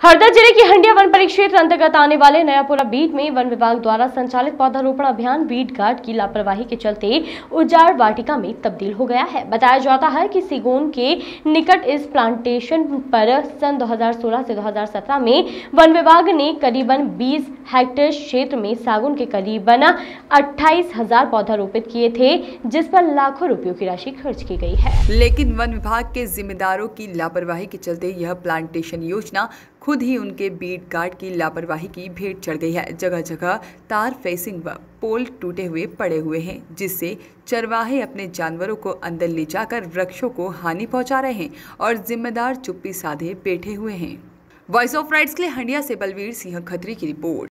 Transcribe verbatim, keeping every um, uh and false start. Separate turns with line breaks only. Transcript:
हरदा जिले की हंडिया वन परिक्षेत्र अंतर्गत आने वाले नयापुरा बीट में वन विभाग द्वारा संचालित पौधारोपण अभियान बीट गार्ड की लापरवाही के चलते उजाड़ वाटिका में तब्दील हो गया है। बताया जाता है कि सिगोन के निकट इस प्लांटेशन पर सन दो हज़ार सोलह से दो हज़ार सत्रह में वन विभाग ने करीबन बीस हेक्टेयर क्षेत्र में सागौन के करीबन अट्ठाईस हजार पौधा रोपित किए थे, जिस पर लाखों रुपयों की राशि खर्च की गई है।
लेकिन वन विभाग के जिम्मेदारों की लापरवाही के चलते यह प्लांटेशन योजना खुद ही उनके बीट गार्ड की लापरवाही की भेंट चढ़ गई है। जगह जगह तार फेंसिंग व पोल टूटे हुए पड़े हुए हैं, जिससे चरवाहे अपने जानवरों को अंदर ले जाकर वृक्षों को हानि पहुंचा रहे हैं और जिम्मेदार चुप्पी साधे बैठे हुए हैं। वॉइस ऑफ राइट्स के लिए हंडिया से बलवीर सिंह खत्री की रिपोर्ट।